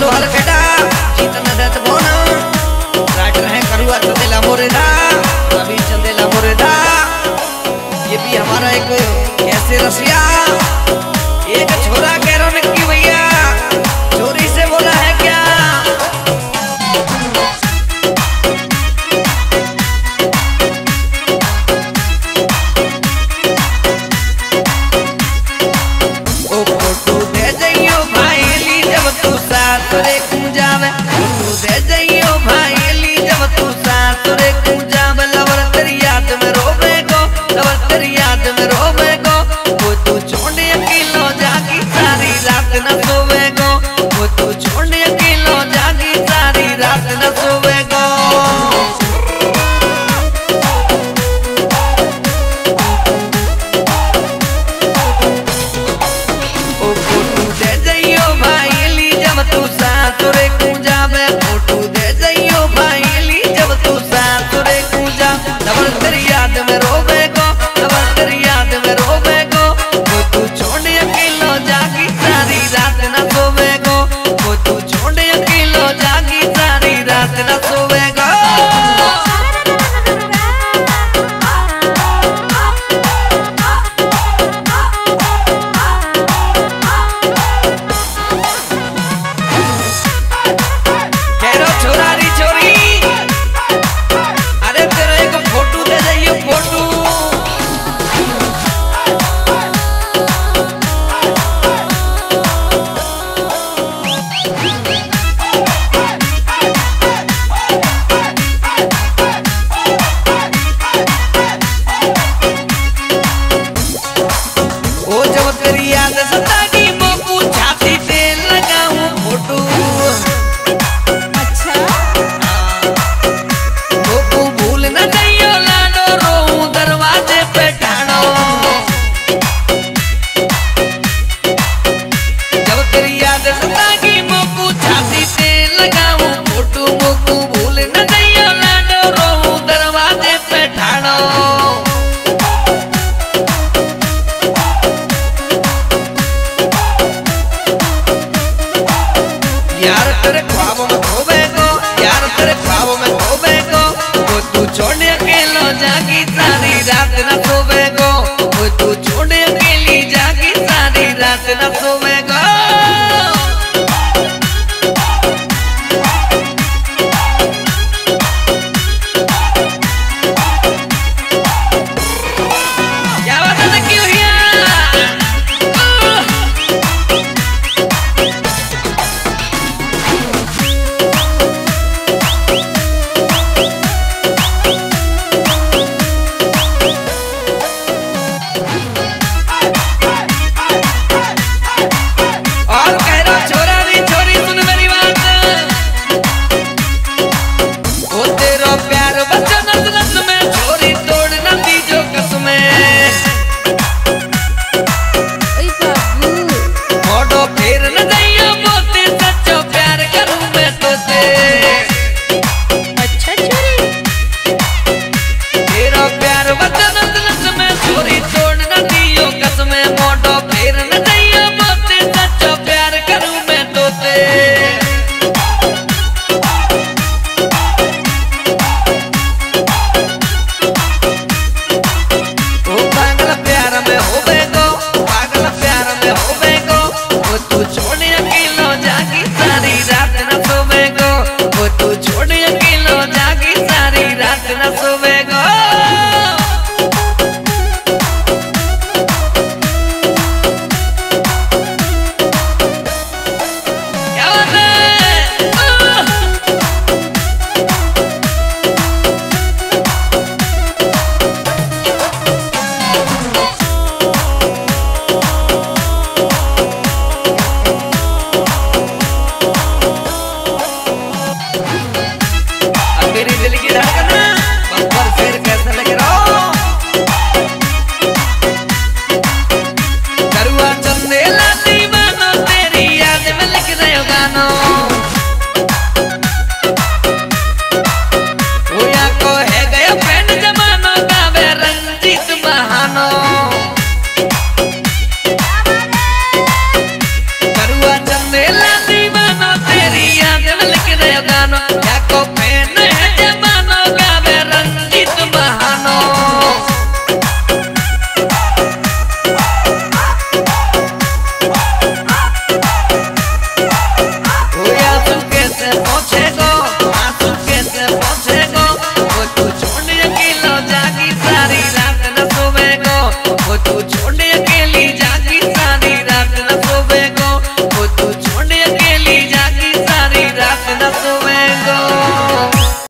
हाल बेटा जीतना देत बोना राइटर है करुआ चंदेला मोरेदा रवि चंदेला मोरेदा। ये भी हमारा एक कैसे रसिया एक छोरा कह रहा नक्की भैया चोरी से बोला है क्या। ओ फोटो दे जाइयो भाई ली जब तू साथ रे जावे फोटो दे जाइयो भाई ली जब तू साथ रे जावे लवर तेरी याद में रोवे को लवर तेरी याद में रोवे को वो तू छोड़े अकेलो जागी सारी रात न सोवे को वो तू छोड़े अकेलो जागी सारी रात न सोवे को। ओ फोटो दे जाइयो भाई ली जब तू साथ रे जावे फोटो दे जाइयो भाई ली जब तू साथ रे जा लवर तेरी याद में रोवे को लवर तेरी याद में रोवे को वो तू छोड़े अकेलो जागी सारी रात न सोवे को वो तू छोड़े अकेलो जागी सारी रात न सोवे को। यार तेरे ख्वाबों में खोबे को यार तेरे ख्वाबों में खोबे को वो तू छोड़े अकेलो जागी सारी रात न सोवे को वो तू छोड़े अकेली जागी सारी रात न सोवे को। गानो